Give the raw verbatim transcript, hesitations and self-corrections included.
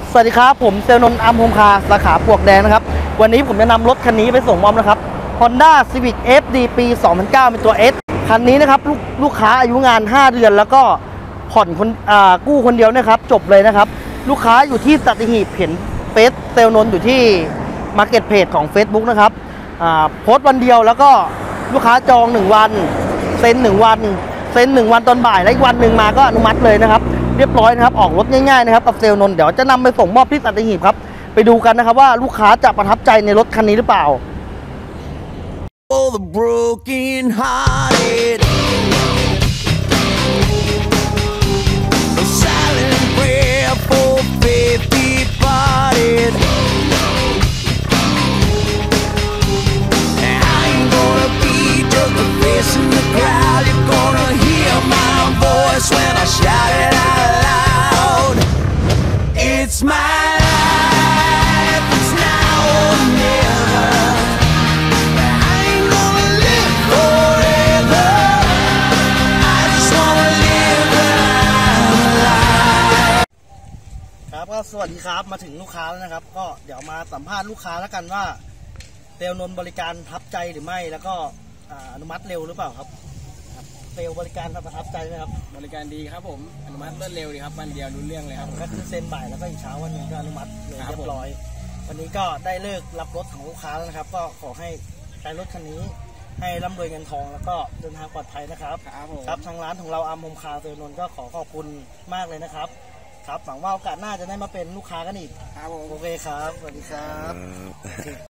สวัสดีครับผมเซลนนท์อัมโฮมคาร์สาขาปลวกแดงนะครับวันนี้ผมจะนำรถคันนี้ไปส่งมอบนะครับ Honda Civic เอฟ ดี ปี สองพันเก้า เป็นตัว S คันนี้นะครับลลูกค้าอายุงานห้าเดือนแล้วก็ผ่อนคนกู้คนเดียวนะครับจบเลยนะครับลูกค้าอยู่ที่สัตหีบเห็นเฟซเซลนนท์อยู่ที่ Market Page ของ Facebook นะครับโพสต์วันเดียวแล้วก็ลูกค้าจองหนึ่งวันเซ็นหนึ่งวันเซ็นหนึ่งวันตอนบ่ายและอีกวันหนึ่งมาก็อนุมัติเลยนะครับเรียบร้อยนะครับออกรถง่ายๆนะครับกับเซลนนท์เดี๋ยวจะนำไปส่งมอบที่สัตหีบครับไปดูกันนะครับว่าลูกค้าจะประทับใจในรถคันนี้หรือเปล่า For the broken hearted, a silent prayer for faith departed. I ain't gonna be just a face in the crowd. You're gonna hear my voice when I shout it out loud. It's my life, it's now or never. I ain't gonna live forever. I just wanna live my life. ครับก็สวัสดีครับมาถึงลูกค้าแล้วนะครับก็เดี๋ยวมาสัมภาษณ์ลูกค้าแล้วกันว่าเซลนนท์บริการประทับใจหรือไม่แล้วก็อนุมัติเร็วหรือเปล่าครับเซลบริการประทับใจไหมครับบริการดีครับผมอนุมัติรวดเร็วดีครับวันเดียวรู้เรื่องเลยครับก็คือเซ็นบ่ายแล้วก็อีกเช้าวันนึงก็อนุมัติเลยเรียบร้อยวันนี้ก็ได้เลิกรับรถของลูกค้าแล้วนะครับก็ขอให้ใช้รถคันนี้ให้ร่ำรวยเงินทองแล้วก็เดินทางปลอดภัยนะครับครับทางร้านของเราอัมโฮมคาร์เซลนนท์ก็ขอขอบคุณมากเลยนะครับครับหวังว่าโอกาสหน้าจะได้มาเป็นลูกค้ากันอีกครับโอเคครับสวัสดีครับ